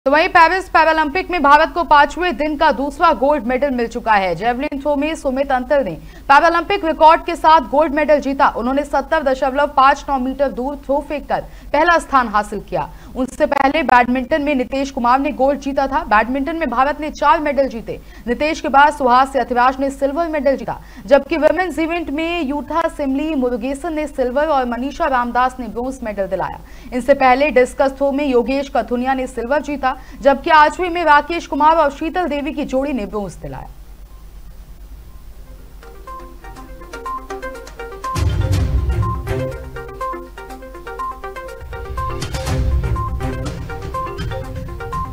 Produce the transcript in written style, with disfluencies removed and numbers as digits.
तो वहीं Paris Paralympic में भारत को 5वें दिन का दूसरा गोल्ड मेडल मिल चुका है। जेवलिन थ्रो में सुमित अंतल ने पैरालंपिक रिकॉर्ड के साथ गोल्ड मेडल जीता। उन्होंने 70.59 मीटर दूर थ्रो फेंककर पहला स्थान हासिल किया। उनसे पहले बैडमिंटन में नितेश कुमार ने गोल्ड जीता था। बैडमिंटन में भारत ने 4 मेडल जीते। नितेश के बाद सुहास यतिराज ने सिल्वर मेडल जीता, जबकि वुमेन्स इवेंट में यूथा सिमली मुरुगेसन ने सिल्वर और मनीषा रामदास ने ब्रोंज मेडल दिलाया। इनसे पहले डिस्कस थ्रो में योगेश कथुनिया ने सिल्वर जीता, जबकि आर्चरी में राकेश कुमार और शीतल देवी की जोड़ी ने ब्रोंज दिलाया।